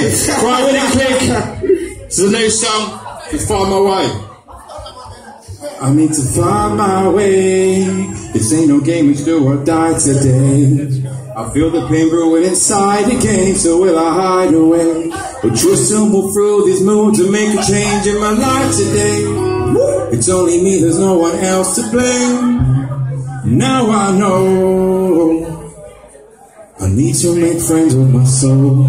Right, with it, click. This is a new song. It's Find My Way. I need to find my way. This ain't no game, it's do or die today. I feel the pain brewing inside the game, so will I hide away? But trust stumble through these moods to make a change in my life today. It's only me, there's no one else to blame. Now I know I need to make friends with my soul.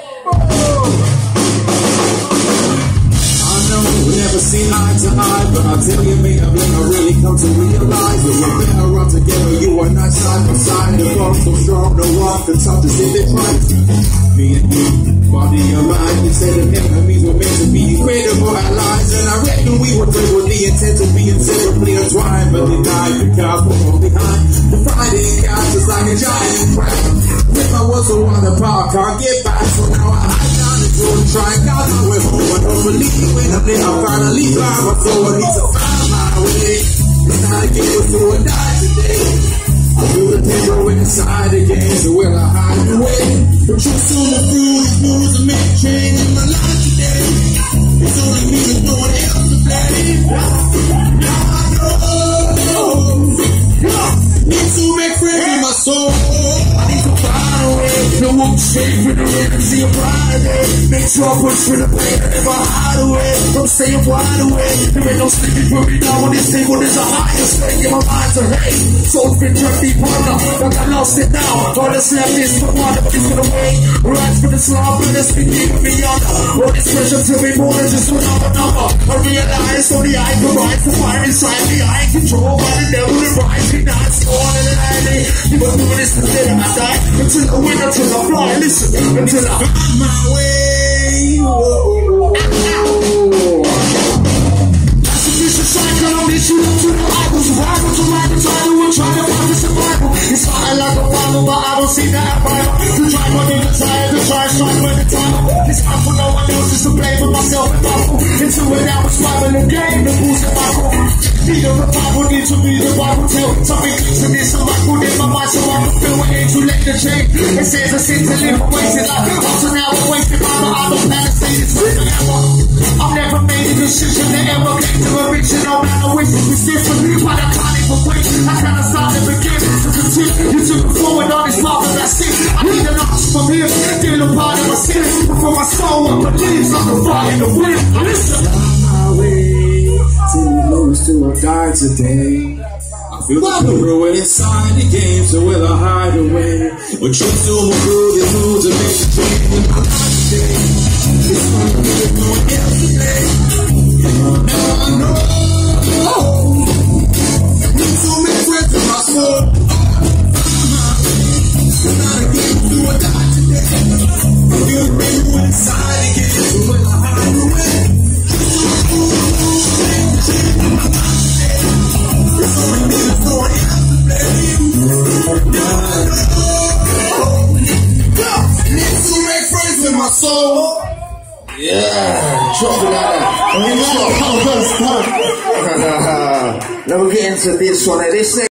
We never seen eye to eye, but I'll tell you, mate, I really come to realize that we're better off together. You and I side by side, the bond so strong, no one can touch us if it's right. Me and you, body and mind, you said the enemies were meant to be created for our lives, and I reckon we were good with the intent of being inseparably entwined, but they died because we're all behind. The Friday got just like a giant crowd. If I was a water park, I'll get back, so now I hide down and go and try and got my way home, but hopefully when I'm there, I'll finally find my soul. I need to find my way. It's not a game, so I die today. I feel the pain growing inside again, so will I hide away? But you're soon to through these moves and make a change in my life today. It's only me, there's no one else to blame. Now I know. Need to make friends with my soul. I need to find a way. No one shake with the energy of pride. Make sure I push for the pain and never hide away. From staying wide awake. There ain't no sleeping for me now on this table. There's a higher stake in my mind to hate. Soul's been turned deep under. I got lost it now. All that's left is for water, but it's gonna wait. Rise for the slump, but it's been keeping me under. All this pressure to be more than just another number. I realize only I can rise to fire inside me. I ain't controlled by the devil and rise. He not scorn and enemy. You were doing this until I die. Until I win, until I fly. Listen, until I find my way. That's a vicious cycle on this. You look to the Bible. Survival to write the title and try to find the survival. It's not like a Bible, but I don't see that Bible. To try to desire, to try to strike by the time. It's not for no one else, it's to blame for myself and Bible. Into it now, it's rival the game, the boost the Bible. Need a revival, need to be the Bible tell. Something clicks in this, so I put in my mind so I can feel what ain't too late to change. It says I sin to live a wasted life. So now I'm wasting my mind, I'm a planet, say it's forever. I've never made a decision that ever came to a reaching. No matter which is different, but I can't even wait. I kinda start to begin to the tip. You took it forward on this mark that I see. I need an answer from here, deal a part of my sin. Before my soul up believes I'm the fire in the wind. Listen. My way. Till we lose to or die today. I feel the ruin inside the game, so will I hide away? But you still move through these moods and make a change in my life today. It's only me, there's no one else to blame. Now I know. Need to make friends with my soul. It's not a game, do or die today. I feel the ruin inside the game, so will I hide away? Soul. Yeah, drop it like that. Let me get into this one. This